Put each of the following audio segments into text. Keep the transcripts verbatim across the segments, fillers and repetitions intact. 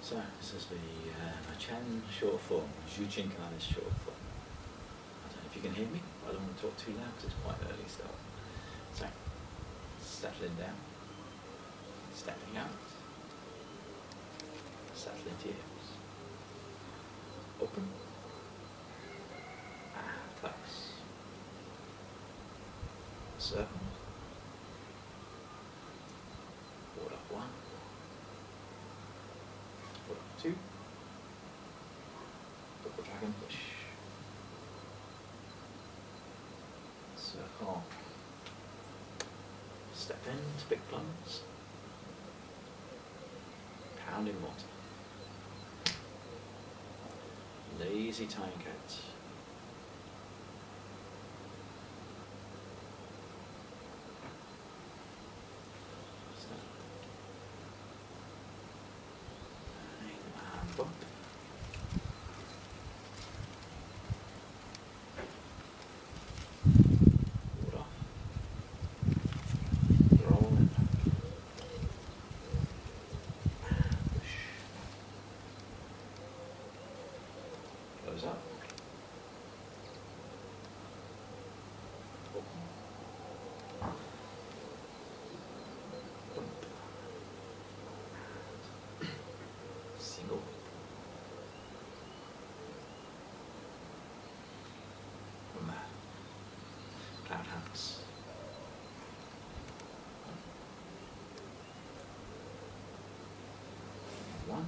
So this is the uh, Chen short form, Tiancai short form. I don't know if you can hear me, but I don't want to talk too loud because it's quite early still. So, settling down, stepping out, settling into your hips. Open, and close. Circle. Forward up one. Forward up two. Double dragon push. Circle. Step into big plunge. Pounding mortar. Lazy Tiancai. Bump. Hold off. Roll in. Push. Close up. Open. Bump. Single. Cloud Hands. One,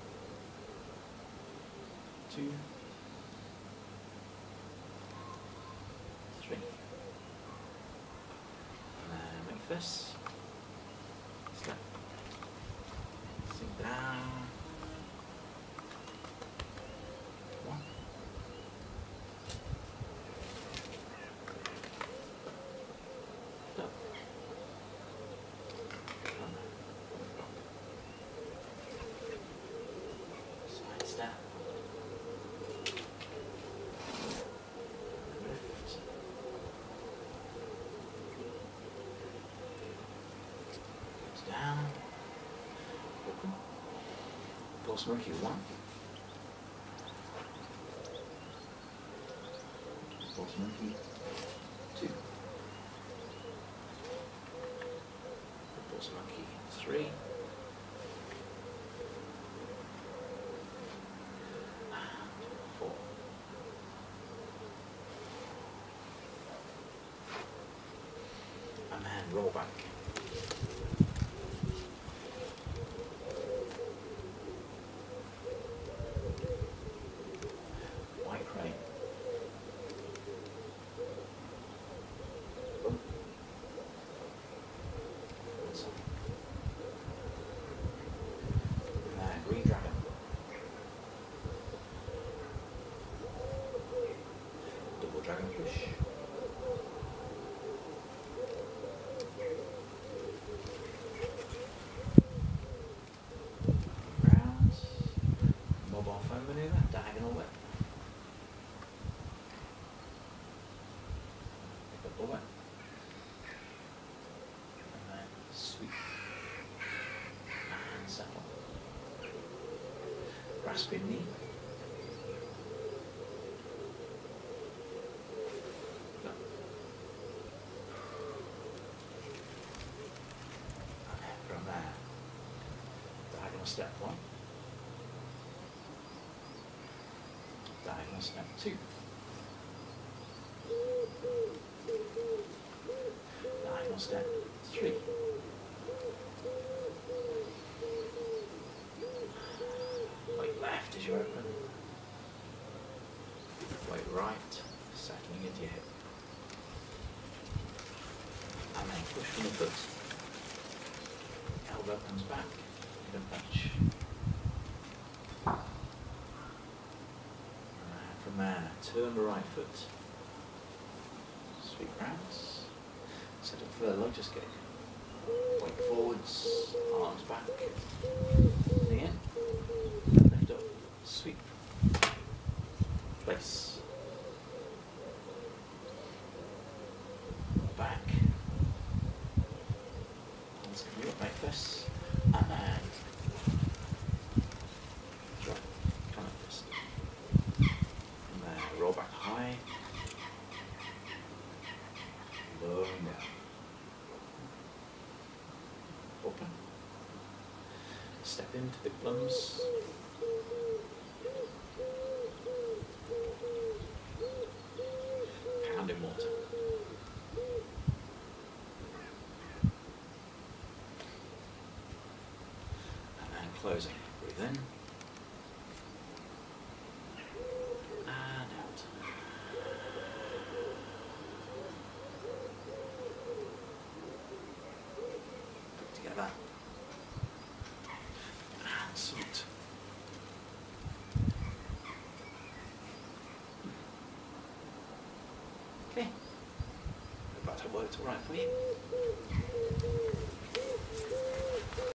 two, three. And then make fists. Step. Sink down. One. Step. Side step. Lift. Goes down. Open. Repulse Monkey one. Repulse Monkey two. Repulse Monkey three. And four. And then roll back. White crane. Boom. And green dragon. Double dragon push. Rounds. Mobile phone maneuver. Diagonal whip. Pick up the whip. And then sweep. And settle. Grasping knee. Go. And then from there, diagonal step one. Diagonal step two. Diagonal step three. Weight left as you open. Weight right, settling into your hip. And then push from the foot. Elbow comes back, in a punch. And from there, turn the right foot. Sweep rounds. Set up for the lunge escape. Weight forwards, arms back. Knee in. Lift up. Sweep. Place. Back. Hands can you up, make this. And then proper. Step into big plums. Pound in mortar. And closing. Breathe in. And out. Together. And salt. Okay. Hope that worked all right for you.